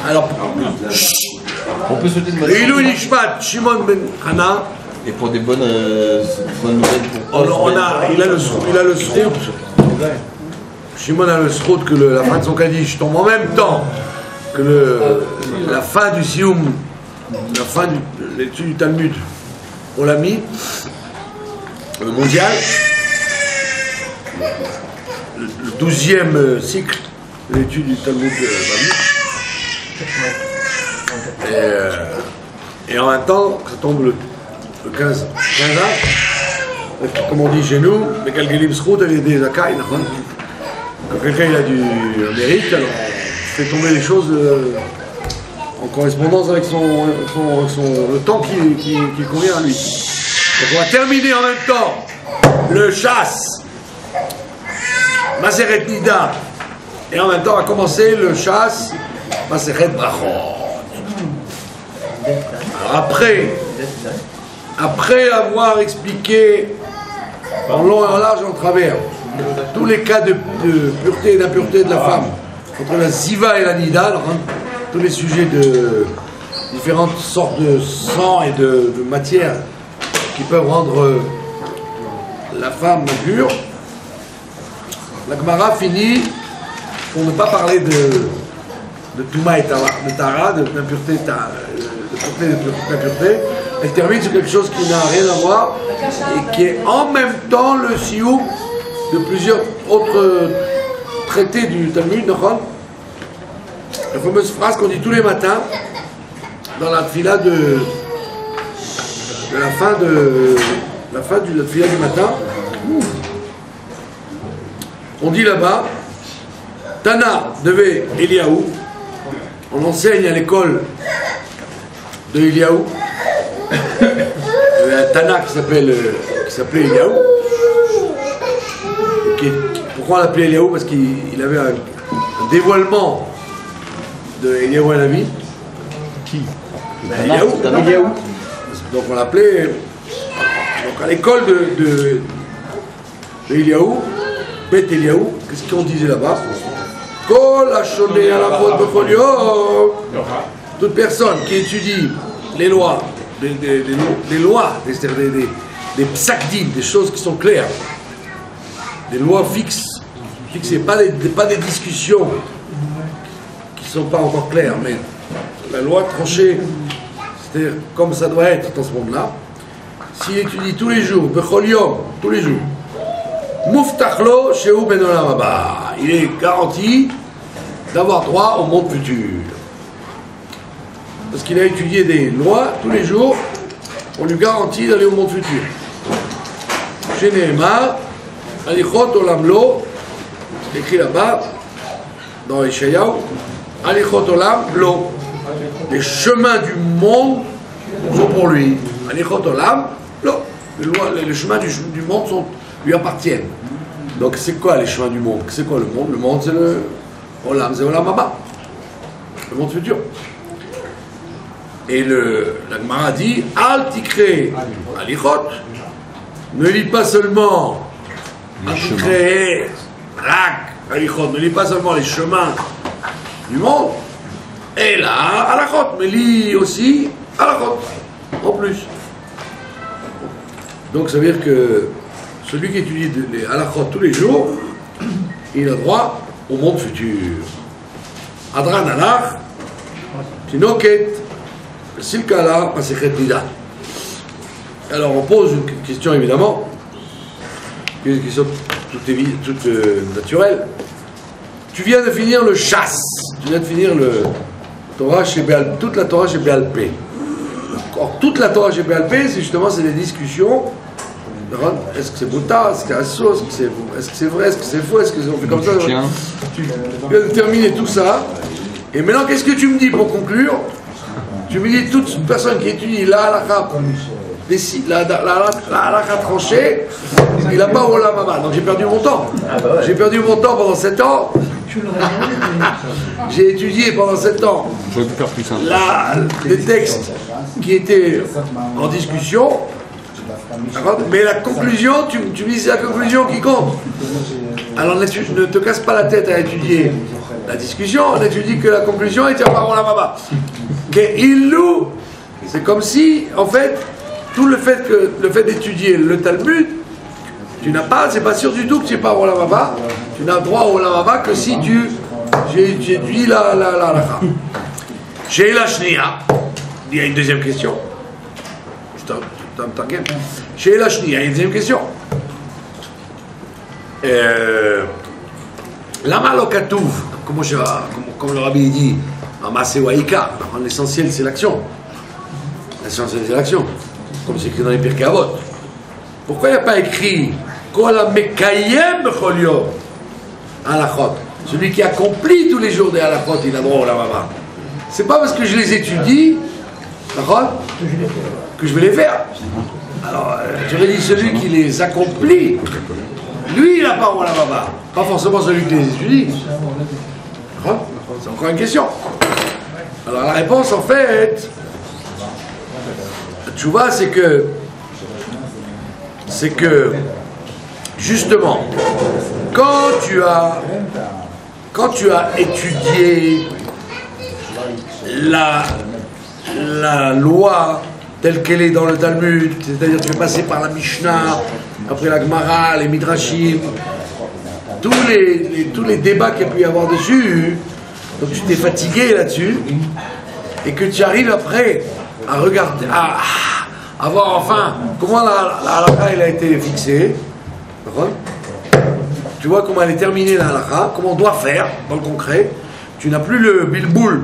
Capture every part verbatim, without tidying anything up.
Alors, on peut souhaiter une bonne Ilou Nishmat, Shimon ben Hana. Et pour des bonnes, euh, bonnes nouvelles pour on, on a, il a le, il a le srout. Shimon a le srout que le, la fin de son Kaddish tombe en même temps que le, la fin du Sioum, la fin de l'étude du Talmud Olami, le mondial, le, le douzième cycle de l'étude du Talmud Bavli. Et, euh, et en même temps, ça tombe le, le quinze av, comme on dit chez nous, mais Galgalim Srout, elle est des Akai, quand quelqu'un il a du mérite, alors on fait tomber les choses euh, en correspondance avec son, son, son, le temps qui, qui, qui convient à lui. Donc on va terminer en même temps le chasse, Maseret Nida, et en même temps on va commencer le chasse, Maseret Brachot. Alors après, après avoir expliqué en long et en large et en travers tous les cas de, de pureté et d'impureté de la femme, entre la ziva et la nida, hein, tous les sujets de différentes sortes de sang et de, de matières qui peuvent rendre la femme pure, la Gemara finit, pour ne pas parler de, de Touma et de Tara, d'impureté de, de, de d'impureté, elle termine sur quelque chose qui n'a rien à voir et qui est en même temps le sioum de plusieurs autres traités du Talmud, la fameuse phrase qu'on dit tous les matins dans la tfila de, de la fin de la fin de la tfila du matin. On dit là-bas, Tana devait Eliaou, on enseigne à l'école de Eliaou, il y a un Tana qui s'appelle qui s'appelait Eliaou. Pourquoi on l'appelait Eliaou? Parce qu'il avait un, un dévoilement de Eliaou à la vie. Qui? Eliaou. Eliaou. Donc on l'appelait. Donc à l'école de, de, de Eliaou, Beth Eliaou, qu'est-ce qu'on disait là-bas? Kol Hashoneh Halachot Bechol Yom. Toute personne qui étudie les lois, des, des, des, des lois, des, des, des, des psakdim, des choses qui sont claires, des lois fixes, fixées, pas des, pas des discussions qui ne sont pas encore claires, mais la loi tranchée, c'est-à-dire comme ça doit être dans ce monde-là. S'il étudie tous les jours, Bechol Yom, tous les jours, Muftachlo Shehu Ben Olam Haba, il est garanti d'avoir droit au monde futur. Parce qu'il a étudié des lois tous les jours, on lui garantit d'aller au monde futur. Chez Nehemar, Alichot Olam Lo, c'est écrit là-bas, dans Yeshayahu, Alichot Olam Lo, les chemins du monde sont pour lui. Alichot Olam Lo, les, lois, les, les chemins du, du monde sont, lui appartiennent. Donc c'est quoi les chemins du monde? C'est quoi le monde? Le monde c'est le Olam, c'est Olam Haba, le monde futur. Et le, la Gemara dit, Al Tikre Alichot, ne lis pas seulement Al Tikre Rak Alichot, ne lis pas seulement les chemins du monde, et là, Alachot, mais lis aussi Alachot, en plus. Donc ça veut dire que celui qui étudie les Alachot tous les jours, il a droit au monde futur. Adran Alach, Tinoket, Silkala, Masechet Nida. Alors on pose une question évidemment, une question toute, toute euh, naturelle. Tu viens de finir le chasse, tu viens de finir le Torah chez Béal, toute la Torah chez Béal Pé. Or toute la Torah chez Béal Pé, c'est justement c'est des discussions. Est-ce que c'est Bouta, est-ce que c'est Asso, est-ce que c'est est-ce que c'est vrai, est-ce que c'est faux, est-ce que on fait comme ça? Tu viens de terminer tout ça. Et maintenant, qu'est-ce que tu me dis pour conclure? Tu me dis toute personne qui étudie la halakha, la, la, la, la halakha tranchée, il n'a pas Olam Haba. Donc j'ai perdu mon temps. J'ai perdu mon temps pendant sept ans. J'ai étudié pendant sept ans la, les textes qui étaient en discussion. Mais la conclusion, tu, tu me dis c'est la conclusion qui compte. Alors ne te casse pas la tête à étudier la discussion, là tu dis que la conclusion est par Olam Haba. Ilou, c'est comme si, en fait, tout le fait que le fait d'étudier le Talmud, tu n'as pas, c'est pas sûr du tout que tu es par Olam Haba, tu n'as droit au Olam Haba que si tu étudies la la la la. Chez la Shnia, il y a une deuxième question. Chez la Shnia, il y a une deuxième question. Euh, Lama lo katouv, comme, comme le rabbi dit, l'essentiel c'est l'action. L'essentiel c'est l'action. Comme c'est écrit dans les Pirkei Avot. Pourquoi il n'y a pas écrit Kol ha-mekayem b'chol yom halachot? Celui qui accomplit tous les jours des halachot, il a droit au lavama. C'est pas parce que je les étudie, que je vais les faire. Alors, tu aurais dit celui qui les accomplit, lui il n'a pas au lavama. Pas forcément celui qui les étudie. C'est encore une question. Alors la réponse en fait, tu vois, c'est que c'est que justement quand tu as quand tu as étudié la la loi telle qu'elle est dans le Talmud, c'est-à-dire tu es passé par la Mishnah, après la Gemara, les Midrashim, tous les, les tous les débats qu'il y a pu y avoir dessus, donc tu t'es fatigué là-dessus et que tu arrives après à regarder, à, à voir enfin comment la, la halakha elle a été fixée, tu vois comment elle est terminée la halakha, comment on doit faire dans le concret. Tu n'as plus le bilboul,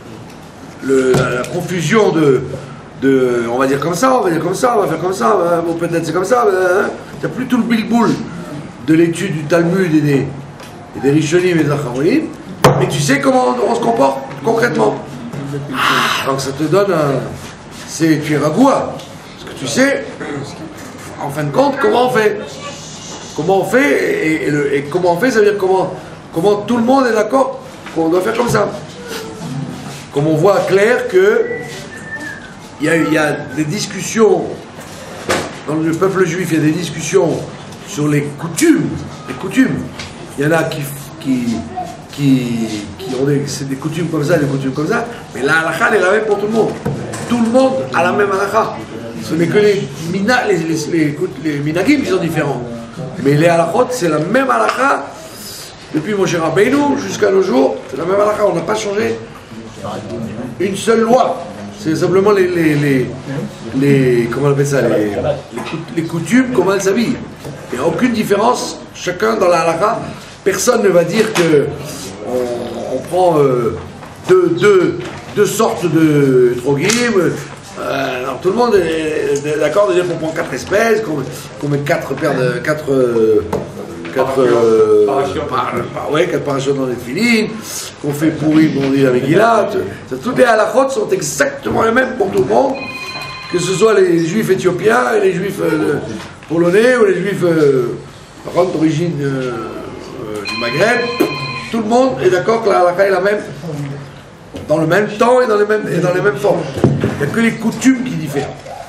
le, la, la confusion de, de, on va dire comme ça, on va dire comme ça, on va faire comme ça, bon, peut-être c'est comme ça, hein. Tu n'as plus tout le bilboul de l'étude du Talmud et des, et des Rishonim et des Acharonim, mais tu sais comment on, on se comporte concrètement. Ah, donc ça te donne un... C'est, tu es ragoua. Parce que tu sais, en fin de compte, comment on fait. Comment on fait, et, et, le, et comment on fait, ça veut dire comment, comment tout le monde est d'accord qu'on doit faire comme ça. Comme on voit clair que il y a, il y a des discussions, dans le peuple juif, il y a des discussions sur les coutumes. Les coutumes. Il y en a qui... qui Qui, qui ont des, c'est des coutumes comme ça, des coutumes comme ça, mais la halakha elle est la même pour tout le monde. Tout le monde a la même halakha. Ce n'est que les, mina, les, les, les, les minagim qui sont différents. Mais les halakhot, c'est la même halakha depuis Moshe Rabbeinu jusqu'à nos jours. C'est la même halakha, on n'a pas changé une seule loi. C'est simplement les, les, les, les comment on appelle ça, les, les, les coutumes, comment elles s'habillent. Il n'y a aucune différence, chacun dans la halakha. Personne ne va dire que on, on prend euh, deux, deux, deux sortes de trogim. Euh, alors tout le monde est d'accord de dire qu'on prend quatre espèces, qu'on qu'on met quatre paires de quatre euh, quatre euh, par, par, ouais, quatre parachutes dans les filines, qu'on fait pourri, on dit la Megillah. Toutes les halakhot sont exactement les mêmes pour tout le monde, que ce soit les juifs éthiopiens, les juifs euh, polonais ou les juifs euh, d'origine euh, du Maghreb, tout le monde est d'accord que la halakha est la même, dans le même temps et dans les mêmes, et dans les mêmes formes. Il n'y a que les coutumes qui diffèrent.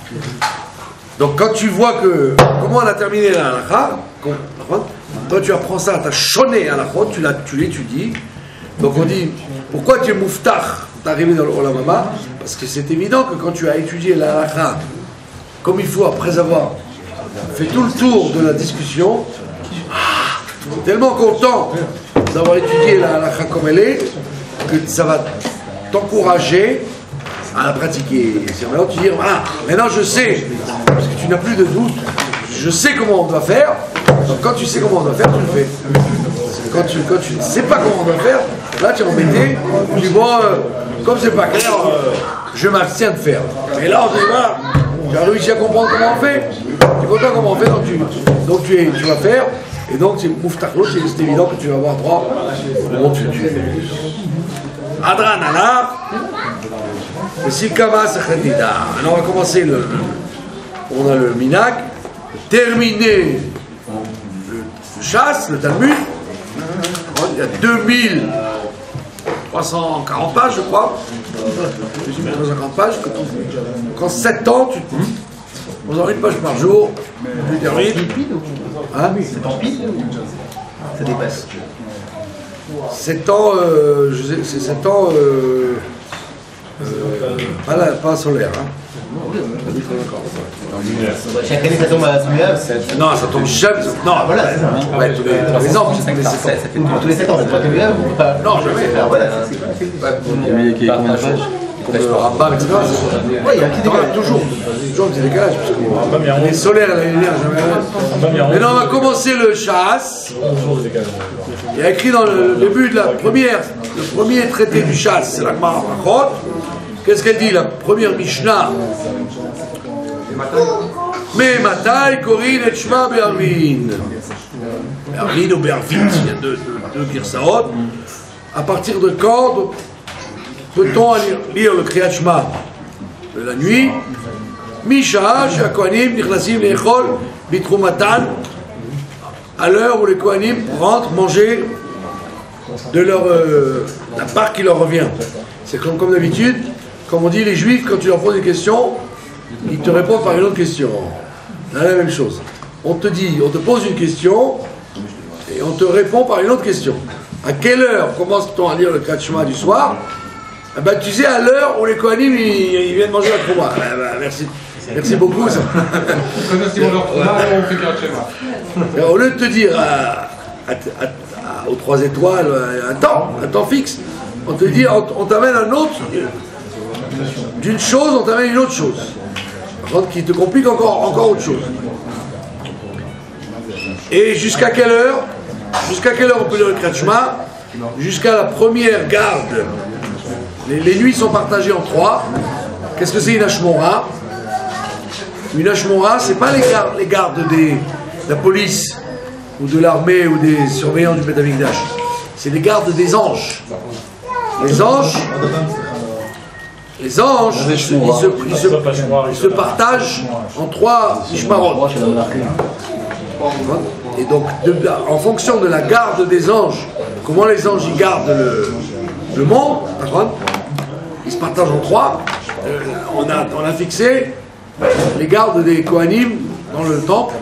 Donc quand tu vois que, comment on a terminé la halakha, toi tu apprends ça, tu as choné à la halakha, tu, tu l'étudies, donc on dit, pourquoi tu es mouftach, tu es arrivé dans le Olam Haba? Parce que c'est évident que quand tu as étudié la halakha comme il faut, après avoir fait tout le tour de la discussion, tellement content d'avoir étudié la halakha comme elle est, que ça va t'encourager à la pratiquer. C'est vraiment tu dis, voilà, maintenant je sais, parce que tu n'as plus de doute, je sais comment on doit faire, donc quand tu sais comment on doit faire, tu le fais. Quand tu, quand tu ne sais pas comment on doit faire, là tu es embêté, tu dis, bon, euh, comme c'est pas clair, euh, je m'abstiens de faire. Et là on dit, voilà, tu as réussi à comprendre comment on fait, tu es content comment on fait, donc tu, donc tu, es, tu vas faire. Et donc, c'est Mouftachlo, c'est évident que tu vas avoir droit au monde futur. Adran Allah, le Sikama Sechadida. Alors, on va commencer le. On a le Minag, terminer le chasse, le Talmud. Il y a deux mille trois cent quarante pages, je crois. deux mille trois cent quarante pages. Quand sept ans, tu te. On en a une page par jour. Tu termines. Hein? C'est en pile ou ça dépasse? sept ans, euh, c'est sept ans, euh, euh, pas, la, pas solaire. Hein. Chaque année ça tombe à celui-là. Non, ça tombe jamais. Non, voilà, ouais, tous les, tous les ans, tous les sept ans. Tous les sept ans, c'est pas celui-là ou pas? Non, jamais. Voilà. Mais qui est combien de pages? Comme le Rambam, et cetera. Ouais, il y a un petit décalage. Toujours, toujours un petit décalage. Parce que les solaires, la lumière, jamais. Maintenant, on va commencer le chasse. Il y a écrit dans le début de la première, le premier traité du chasse, c'est la Gemara Brachot. Qu'est-ce qu'elle dit, la première Mishnah? Mais Matai, Corinne et Shema Be'arvin. Be'arvin ou Be'arvin, il y a deux, deux, deux girsaot. À partir de quand peut-on lire, lire le Kriyat Shema de la nuit? Misha, Kohanim, Nichlasim, Lechol, Bitrumatan, à l'heure où les Kohanim rentrent manger de leur, euh, la part qui leur revient. C'est comme, comme d'habitude, comme on dit les Juifs, quand tu leur poses des questions, ils te répondent par une autre question. C'est la même chose. On te dit, on te pose une question, et on te répond par une autre question. À quelle heure commence-t-on à lire le Kriyat Shema du soir? Eh ben, tu sais, à l'heure où les Kohanim ils, ils viennent manger la trouma. Eh ben, merci. Merci beaucoup. Ça. Au lieu de te dire à, à, à, à, aux trois étoiles un temps, un temps fixe, on te dit, on, on t'amène un autre, d'une chose, on t'amène une autre chose. Par contre, qui te complique encore, encore autre chose. Et jusqu'à quelle heure? Jusqu'à quelle heure on peut lire le Kriyat Shema? Jusqu'à la première garde. Les, les nuits sont partagées en trois. Qu'est-ce que c'est une Hashmora? Une Hashmora, c'est pas les gardes, les gardes des, de la police ou de l'armée ou des surveillants du Beth Amikdash. C'est les gardes des anges. Les anges, les anges, ils se, ils se, ils se, ils se partagent en trois Ishmarot. Et donc, de, en fonction de la garde des anges, comment les anges y gardent le, le monde, ils se partagent en trois. Euh, on, a, on a fixé les gardes des Kohanim dans le temple.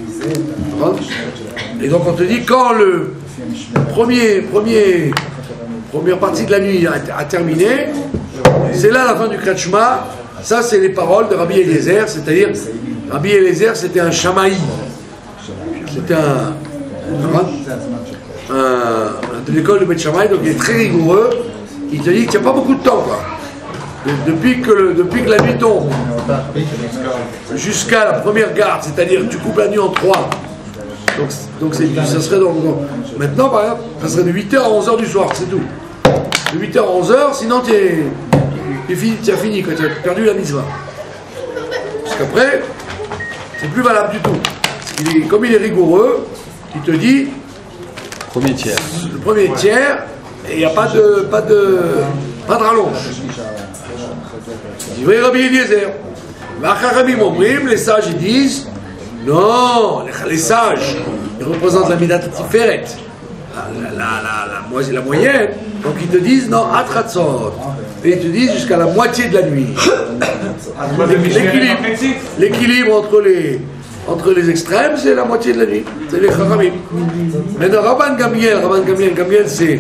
Et donc on te dit, quand le premier, premier, première partie de la nuit a, a terminé, c'est là la fin du Kriyat Shema. Ça, c'est les paroles de Rabbi Eliezer, c'est-à-dire, Rabbi Eliezer, c'était un Shamaï. C'était un, un, un de l'école de Beth Shammai, donc il est très rigoureux. Il te dit qu'il n'y a pas beaucoup de temps, quoi. De, depuis, que le, depuis que la nuit tombe jusqu'à la première garde, c'est-à-dire tu coupes la nuit en trois. Donc, donc ça serait dans, dans, maintenant, par exemple, ça serait de huit heures à onze heures du soir, c'est tout. De huit heures à onze heures, sinon tu as fini, tu as perdu la mitzvah. Parce qu'après, c'est plus valable du tout. Il est, comme il est rigoureux, il te dit premier tiers. Le premier tiers, et il n'y a pas de, pas de, pas de rallonge. Il dit, Rabbi Eliezer, les sages ils disent, non, les sages, ils représentent la Midat Tiferet, la, la, la, la, la moyenne, donc ils te disent, non, Atratzot, et ils te disent jusqu'à la moitié de la nuit. L'équilibre, l'équilibre entre les Entre les extrêmes, c'est la moitié de la nuit. C'est les Chachamim. Maintenant, Rabban Gamliel, Rabban Gamliel, Gamliel, c'est.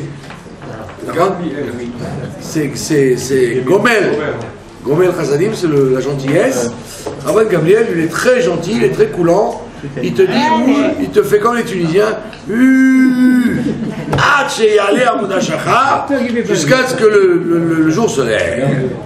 C'est. C'est Gomel. Gomel Chazadim, c'est la gentillesse. Rabban Gamliel, il est très gentil, il est très coulant. Il te dit, il te fait comme les Tunisiens. Jusqu'à ce que le, le, le jour se lève.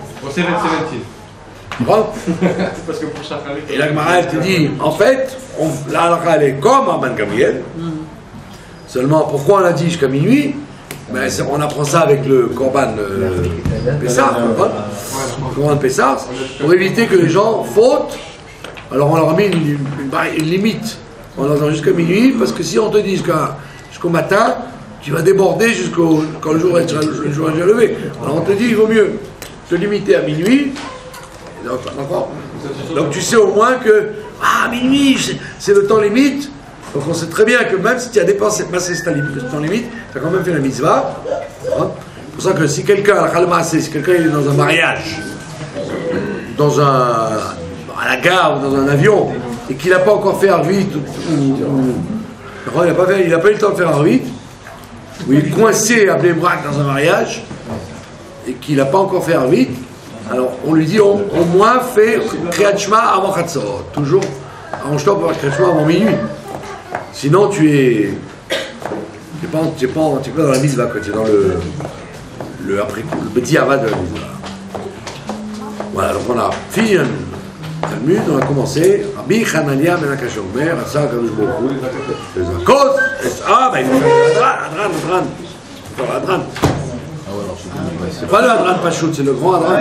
Parce que pour et la Gemara elle te dit, en fait, on, la halakha elle est comme Rabban Gamliel. Seulement, pourquoi on a dit jusqu'à minuit? Ben, on apprend ça avec le Korban euh, Pessah, le Korban Pessah, pour éviter que les gens fautent. Alors on leur a mis une, une, une, une limite. On leur a jusqu'à minuit, parce que si on te dit jusqu'à, jusqu'au matin, tu vas déborder jusqu'au quand le jour est déjà levé. Alors on te dit, il vaut mieux te limiter à minuit. Donc, donc tu sais au moins que ah minuit c'est le temps limite. Donc on sait très bien que même si tu as dépassé ce temps limite, tu as quand même fait la mitzvah. Hein? C'est pour ça que si quelqu'un si quelqu'un est dans un mariage, dans un à la gare ou dans un avion et qu'il n'a pas encore fait Arvit ou, ou, ou il n'a pas fait, il n'a pas eu le temps de faire Arvit, où il est coincé à Bnei-Brak dans un mariage, et qu'il n'a pas encore fait Arvit, alors on lui dit au, au moins fais Kriyat Shema avant Chatzorot. Toujours, arrange-toi pour faire Kriyat Shema avant minuit. Sinon tu es. Tu n'es pas, tu es pas, tu es pas dans la mitzvah, tu es dans le. le après coup, le petit avad de la mitzvah. Voilà, donc on a fini un Talmud, on a commencé. Rabbi Hanania ben Akash Omer, Atsa Kadosh Baruch Hu, les Akos, ah, ben il faut faire l'Adran, Adran, Adran. Il faut faire l'Adran. C'est pas le Adran Pachout, c'est le grand Adran.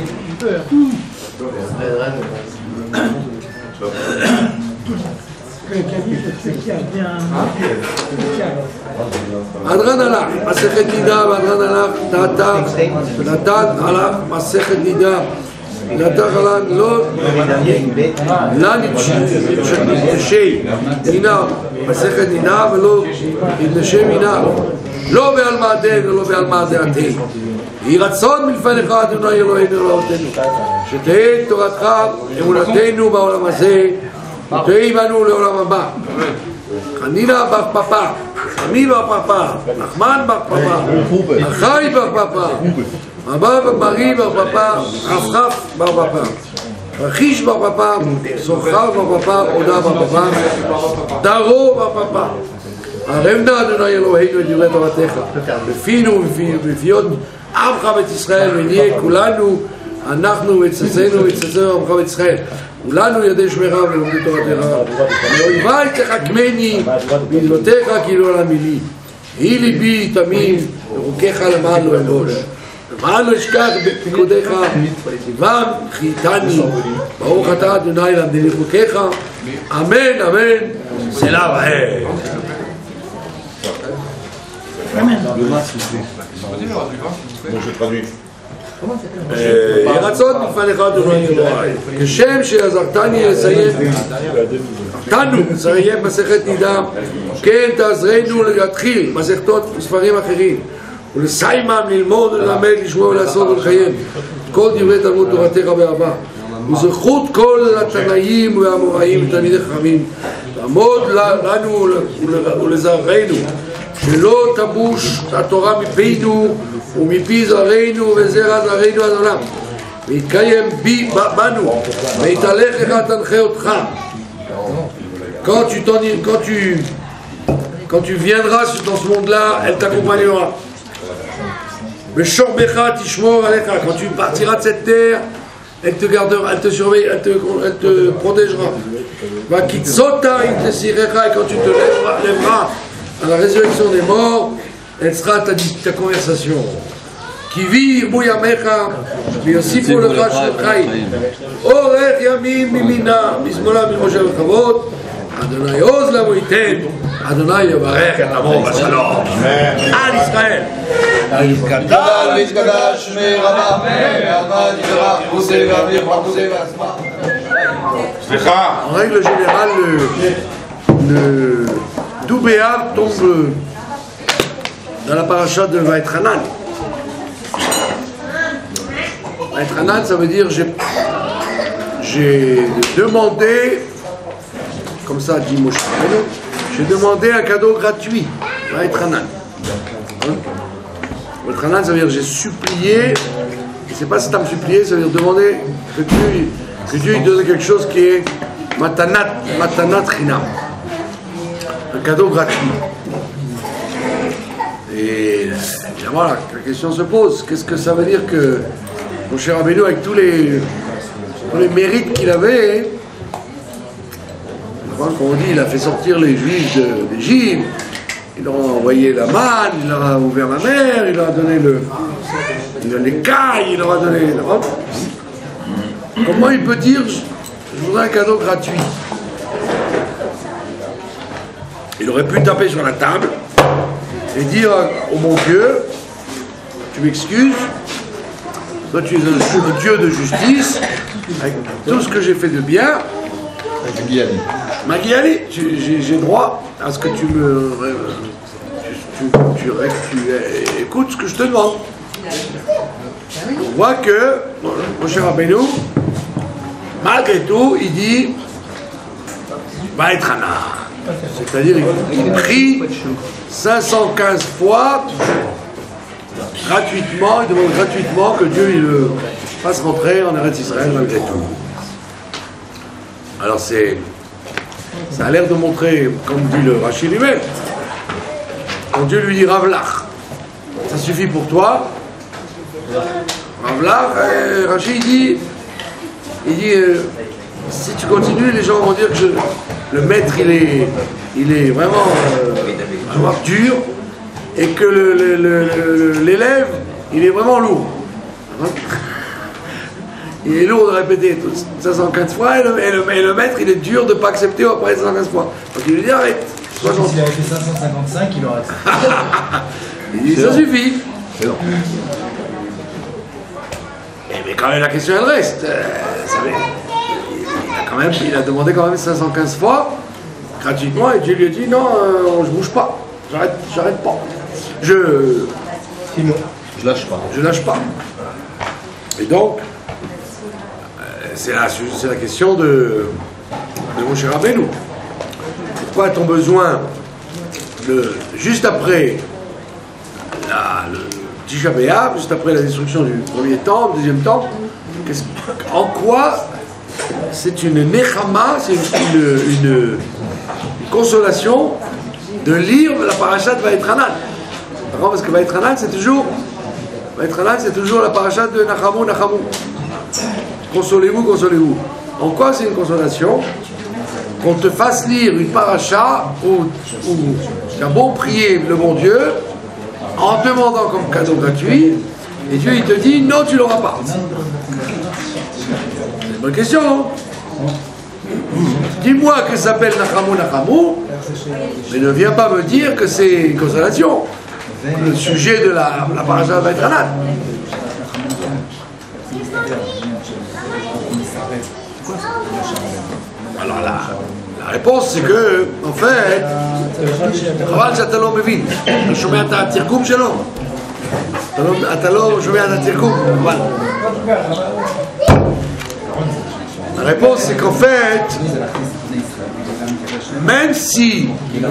Adran Alach, Masechet Nida, Adran Alach, Tata, Tata Alach, Masechet Nida, Tata Alach, Lo, La Nitshei, Nina, Masechet Nida, Velo, Nitshei Nina, Lo Be'al Ma'adeh, Velo Be'al Ma'adeh. יהי רצון מלפניך, אדוני אלוהינו אלוהותינו, שתהא תורתך אמונתנו בעולם הזה, ותהי בנו לעולם הבא. חנינה בר פפא, חמי בר פפא, נחמן בר פפא, אחי בר פפא, אבא בריא בר פפא, חפחף בר פפא, רכיש בר פפא, סוחר בר פפא, עודה בר פפא, דרו בר פפא. ערב נא אדוני אלוהינו את דברי תורתך, בפינו ובפיות עמך בית ישראל, ונהיה כולנו, אנחנו וצאצאנו וצאצאנו עמך בית ישראל, כולנו ידי שמירה ולומדי תורתך, ואויבי תחכמני בדבריך כי לא להמיני, יהי ליבי תמים ורוקך למען לא אבוש, למען לא אשכח בפקודיך, ובם חייתני, ברוך אתה אדוני למדני חוקיך, אמן אמן, סלע בהר. Donc je traduis. יהי רצון מלפניך אדוני אלוהי, כשם שעזרתני לסיים, עזרתנו לסיים מסכת נידה, כן תעזרנו להתחיל מסכתות וספרים אחרים, ולסיימם ללמוד וללמד, לשמוע ולעשות ולחיים כל דברי תלמוד תורתך באהבה, וזכות כל התנאים והאמוראים ותלמידי חכמים, לעמוד לנו ולזרענו, שלא תבוש התורה מפינו ומפי זרענו וזרע זרענו עד עולם, ויתקיים בי בנו, ויתהלך לך תנחה אותך. Quand tu, quand, tu, quand tu viendras dans ce monde-là, elle t'accompagnera. Quand tu partiras de cette terre, elle te gardera, elle te surveillera, elle te, elle te protégera. Et quand tu te lèveras, lèveras à la résurrection des morts, elle sera ta, ta conversation. Qui vit Mouyamecha, mais aussi pour le Rachel Chaim. Orech Yamim Mimina, Bismola Bimoshe Bechavot, Adonai Oz Lamoiten, Adonai Yavarech et Amo Bashalom. Al Israël. Gadal, Vizgadash, Merama, Merama, Nivera, Moshe, Gavir, Moshe, Vasma. En règle générale, le, le Doubéa tombe dans la paracha de Vaïtranan. Vaïtranan, ça veut dire j'ai, j'ai demandé, comme ça dit Moshe, j'ai demandé un cadeau gratuit. Vaïtranan. Hein? Vaïtranan, ça veut dire j'ai supplié, c'est pas si tu as me supplié, ça veut dire demander que tu, que Dieu lui donne quelque chose qui est matanat, matanat chinam. Un cadeau gratuit. Et évidemment, la, la question se pose, qu'est-ce que ça veut dire que mon cher Rabbeinu, avec tous les, tous les mérites qu'il avait, comme on dit, il a fait sortir les Juifs d'Égypte, il leur a envoyé la manne, il leur a ouvert la mer, il leur a donné le, les cailles, il leur a donné... Comment il peut dire, je voudrais un cadeau gratuit? Il aurait pu taper sur la table et dire au bon Dieu, tu m'excuses, toi tu es un Dieu de justice, avec tout ce que j'ai fait de bien, Magiali, j'ai droit à ce que tu me... Tu, tu, tu, tu écoutes ce que je te demande. On voit que, mon cher Rabbeinu, malgré tout, il dit, va être un art. C'est-à-dire il prie cinq cent quinze fois gratuitement, il demande gratuitement que Dieu il le fasse rentrer en Eretz Israël malgré tout. Alors c'est, ça a l'air de montrer, comme dit le Rashi lui-même, quand Dieu lui dit Ravlach, ça suffit pour toi. Ravlach, euh, Rashi il dit, il dit euh, si tu continues, les gens vont dire que je, le maître il est, il est vraiment, euh, vraiment dur et que le, le, le, l'élève il est vraiment lourd. Il est lourd de répéter cinq cent quinze fois et le, et, le, et le maître il est dur de ne pas accepter après cinq cent quinze fois. Donc il lui dit arrête. S'il avait fait cinq cent cinquante-cinq, il aurait accepté. Il dit ça suffit. C'est long. Mais quand même la question elle reste. Euh, ça veut, il, a quand même, il a demandé quand même cinq cent quinze fois gratuitement et Dieu lui a dit non, euh, je bouge pas. J'arrête, j'arrête pas. Je. Je lâche pas. Je lâche pas. Et donc. C'est la, c'est la question de, de mon cher Rabbeinu. Pourquoi a-t-on besoin, le, juste après la, le Tisha B'Av, juste après la destruction du premier temple, deuxième temple, en quoi c'est une nechama, c'est une, une, une consolation de lire la paracha de Vaïtranan. Parce que Vaïtranan, c'est toujours, Vaïtranan, c'est toujours la paracha de Nachamu, Nachamu. Consolez-vous, consolez-vous. En quoi c'est une consolation? Qu'on te fasse lire une paracha où, où tu as beau prier le bon Dieu en demandant comme cadeau gratuit et Dieu il te dit non, tu l'auras pas. C'est une bonne question, non? Dis-moi que ça s'appelle Nachamu Nachamu, mais ne viens pas me dire que c'est une consolation. Le sujet de la, la paracha va être Vaïtranan. Alors la, la réponse c'est que, en fait, Chaval שאתה לא מבין, אתה שומע את התרגום שלו, אתה לא שומע את התרגום, אבל la réponse c'est qu'en fait, même si,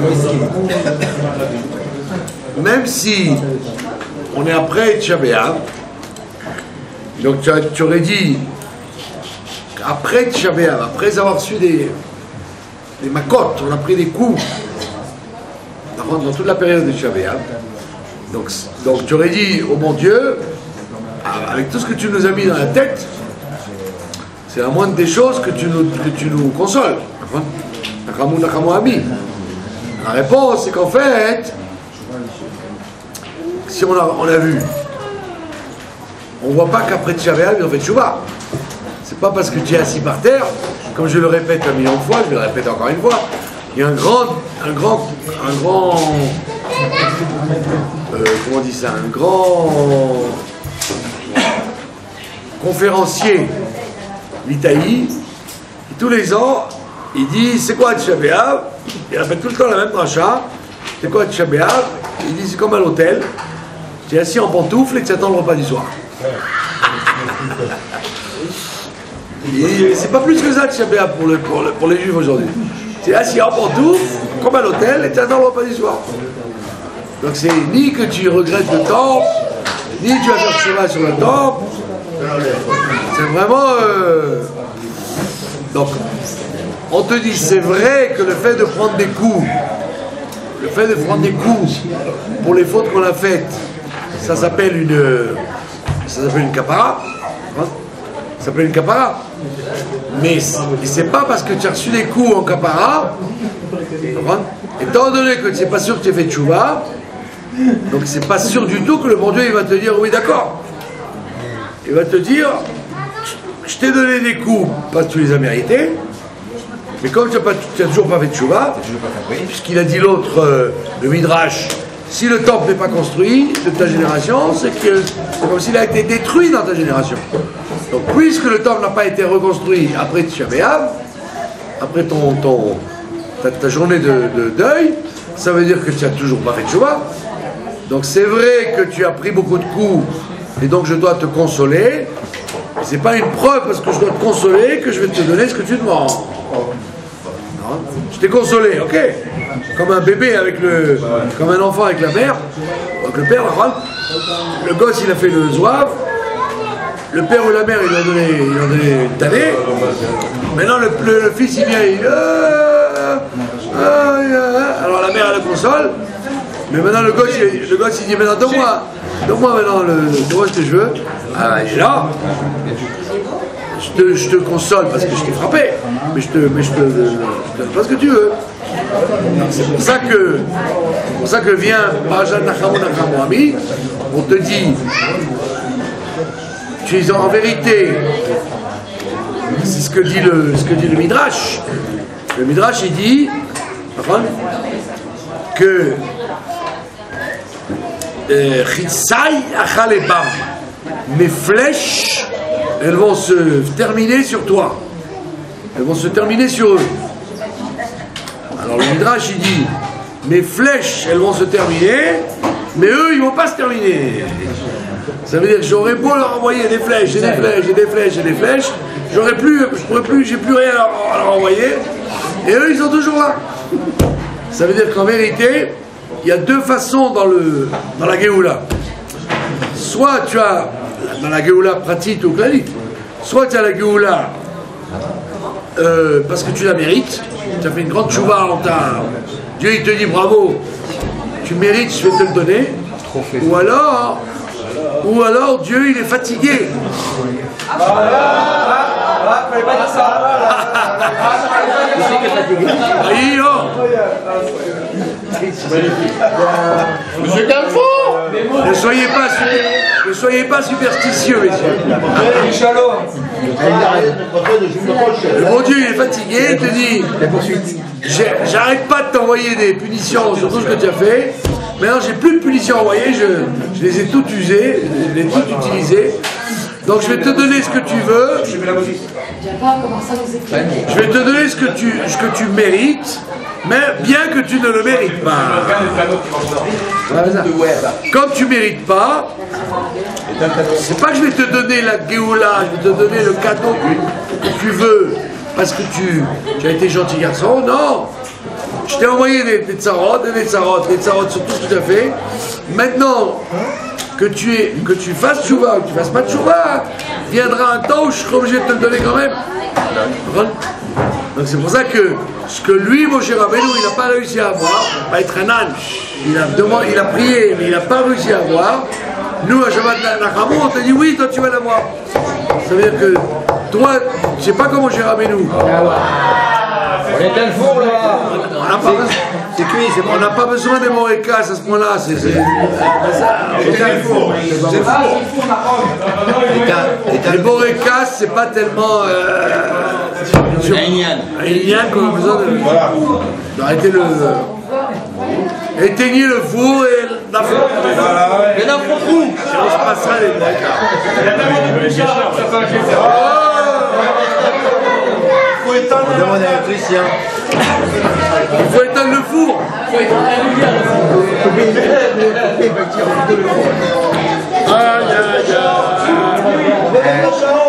même si on est après Tisha B'Av, donc tu, tu aurais dit après Tisha B'Av, après avoir reçu des, des macotes, on a pris des coups dans toute la période de Tisha B'Av. Donc, donc tu aurais dit au bon Dieu, avec tout ce que tu nous as mis dans la tête, c'est la moindre des choses que tu nous, que tu nous consoles. Nachamu Nachamu Ami. La réponse c'est qu'en fait, si on a, on a vu, on ne voit pas qu'après Tisha B'Av ils ont fait Tchouva. C'est pas parce que tu es assis par terre, comme je le répète un million de fois, je le répète encore une fois, il y a un grand, un grand, un grand, euh, comment on dit ça, un grand conférencier l'Italie, qui tous les ans, il dit c'est quoi Tisha B'Av? Il répète tout le temps la même dracha. C'est quoi Tisha B'Av? Il dit c'est comme à l'hôtel, tu es assis en pantoufle et tu attends le repas du soir. C'est pas plus que ça Tisha B'Av pour, le, pour, le, pour les juifs aujourd'hui. Tu es assis en pantoufle, comme à l'hôtel, et tu attends le repas du soir. Donc c'est ni que tu regrettes le temple, ni tu vas faire chemin sur le temple. C'est vraiment... Euh... Donc, on te dit, c'est vrai que le fait de prendre des coups, le fait de prendre des coups pour les fautes qu'on a faites, ça s'appelle une... Ça s'appelle une kapara. Hein? Ça s'appelle une kapara. Mais c'est pas parce que tu as reçu des coups en kapara, étant donné que tu n'es pas sûr que tu as fait tchouva, donc c'est pas sûr du tout que le bon Dieu il va te dire oui d'accord. Il va te dire je t'ai donné des coups parce que tu les as mérités, mais comme tu n'as toujours pas fait tchouva, puisqu'il a dit l'autre, euh, le Midrash, si le temple n'est pas construit de ta génération, c'est que c'est comme s'il a été détruit dans ta génération. Donc puisque le temple n'a pas été reconstruit après Tisha B'Av, après ton, ton, ta, ta journée de, de deuil, ça veut dire que tu n'as toujours pas fait tchouva. Donc c'est vrai que tu as pris beaucoup de coups et donc je dois te consoler. Mais c'est pas une preuve parce que je dois te consoler que je vais te donner ce que tu demandes. Je t'ai consolé, ok. Comme un bébé avec le, comme un enfant avec la mère, avec le père, le gosse il a fait le zouave, le père ou la mère il lui a donné, il lui a donné une tannée. Maintenant le, le, le fils il vient, il dit, euh, euh, euh, alors la mère elle le console, mais maintenant le gosse, il, le gosse il dit maintenant donne-moi, donne-moi maintenant le, donne-moi ce que je veux. Ah, il est là. Je te, je te console parce que je t'ai frappé, mais je te, mais je te, je te donne pas ce que tu veux. C'est pour ça que, c'est pour ça que vient Parashat Nachamon Nachamon Ami, on te dit, tu es en vérité, c'est ce que dit le, ce que dit le Midrash. Le Midrash il dit que Chitsai Achalebam, mes flèches, elles vont se terminer sur toi. Elles vont se terminer sur eux. Alors le Midrash il dit, mes flèches elles vont se terminer, mais eux ils vont pas se terminer. Ça veut dire que j'aurais beau leur envoyer des flèches, et des flèches, et des flèches, et des flèches, j'aurais plus, je pourrais plus, j'ai plus rien à leur, à leur envoyer, et eux ils sont toujours là. Ça veut dire qu'en vérité, il y a deux façons dans, le, dans la Géoula. Soit tu as, dans la Géoula pratique ou clanique, soit tu as la Géoula euh, parce que tu la mérites, tu as fait une grande chouva en ta... Dieu il te dit bravo, tu mérites, je vais te le donner, ou alors, ou alors Dieu il est fatigué. Ah, ah, fallait pas dire ça. Aïe, oh. Monsieur Calfort! Ne soyez pas, ne soyez pas superstitieux, messieurs. Le bon Dieu il est fatigué, il te dit, j'arrête pas de t'envoyer des punitions sur tout ce que tu as fait. Maintenant j'ai plus de punitions envoyées, je, je les ai toutes usées, je les ai toutes utilisées. Donc je vais te donner ce que tu veux. Je vais te donner ce que tu, ce que tu mérites, mais bien que tu ne le mérites pas. Comme tu ne mérites pas, c'est pas que je vais te donner la Géoula, je vais te donner le cadeau que tu veux, parce que tu, tu as été gentil garçon. Non, je t'ai envoyé des, des tsarotes, des tsarotes, des tsarotes sur tout ce que tu as fait. Maintenant, que tu, es, que tu fasses tchouva ou que tu fasses pas tchouva, viendra un temps où je serai obligé de te le donner quand même. Donc c'est pour ça que ce que lui, Moshe Rabbeinu, il n'a pas réussi à avoir, va être un âne. Il a, demandé, il a prié, mais il n'a pas réussi à avoir. Nous, à Shabbat Nachamon, on te dit oui, toi tu vas l'avoir. Ça veut dire que toi, je sais pas comment Moshe Rabbeinu. On est dans le four là. On n'a pas, on n'a pas besoin des morékas à ce point-là. C'est c'est le four. Les morékas, c'est pas tellement. Euh, un lien qu'on a besoin de. D'arrêter le. Éteignez le four et la four. Il y en a beaucoup. On se passera les morékas. On demande à Christian. Il faut éteindre le four. Il faut éteindre le four. Aïe, aïe, aïe.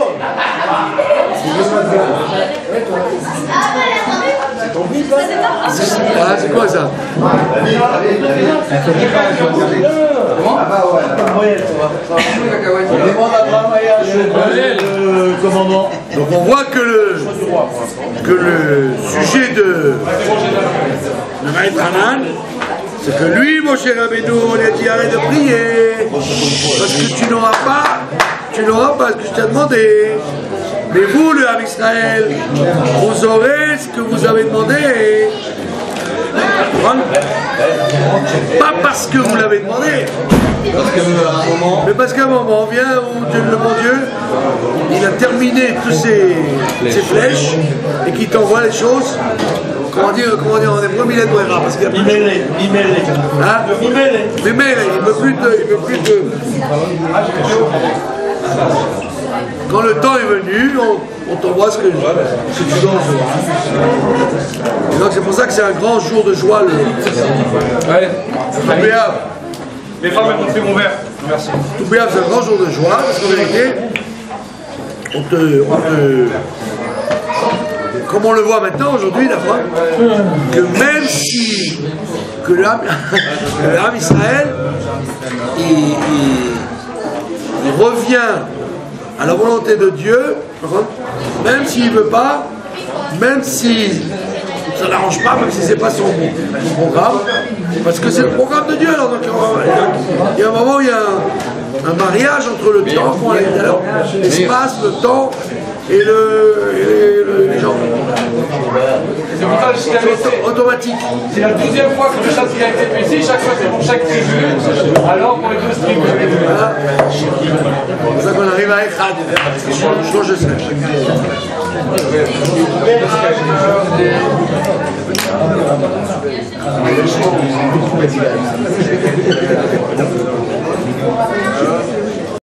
Ah, c'est quoi ça? Donc on voit que le, que le sujet de, de Maître Hanan, c'est que lui, Moshe Rabbeinu, on lui a dit arrête de prier, parce que tu n'auras pas, tu n'auras pas ce que je t'ai demandé. Mais vous, le Ham Israël, vous aurez ce que vous avez demandé. Pas parce que vous l'avez demandé, mais parce qu'à un moment vient où Dieu, le bon Dieu, il a terminé tous ses, ses flèches et qui t'envoie les choses. Comment dire, comment dire en hébreu, Milet Boera, parce qu'il y a plus de... Hein? Mimele. Il ne veut plus de... Il veut plus de... Quand le temps est venu, on, on t'envoie ce que, ce que tu dois recevoir. Et donc c'est pour ça que c'est un grand jour de joie le... Ouais. Toubéav. Les femmes elles m'ont fait mon verre. Merci. Toubéav, c'est un grand jour de joie, parce qu'en vérité, on te... On te comme on le voit maintenant aujourd'hui, d'accord, que même si que l'âme Israël, il, il, il revient à la volonté de Dieu, même s'il ne veut pas, même si ça n'arrange pas, même si ce n'est pas son, son programme, parce que c'est le programme de Dieu. Alors, donc, il y a un moment où il y a un, un mariage entre le temps, comme on l'a dit tout à l'heure, l'espace, le temps et, le, et les, le, les gens. C'est pour ça que je t'avais C'est automatique. C'est la douzième fois que le chasse a été fait ici, chaque fois c'est pour chaque tribu, alors pour les douze tribus. Voilà. C'est pour ça qu'on arrive à Echad. Je je sais. Ah,